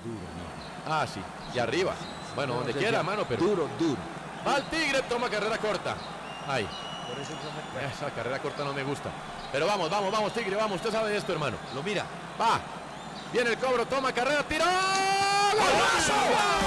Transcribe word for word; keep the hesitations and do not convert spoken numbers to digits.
Duro, no. Ah, sí. Y arriba. Bueno, No, donde ya, quiera, ya. mano, pero... Duro, duro. Va el Tigre, toma carrera corta. Ay, Por eso no me... esa carrera corta no me gusta. Pero vamos, vamos, vamos, Tigre, vamos. Usted sabe de esto, hermano. Lo mira. Va. Viene el cobro, toma carrera, tiró. ¡Golazo!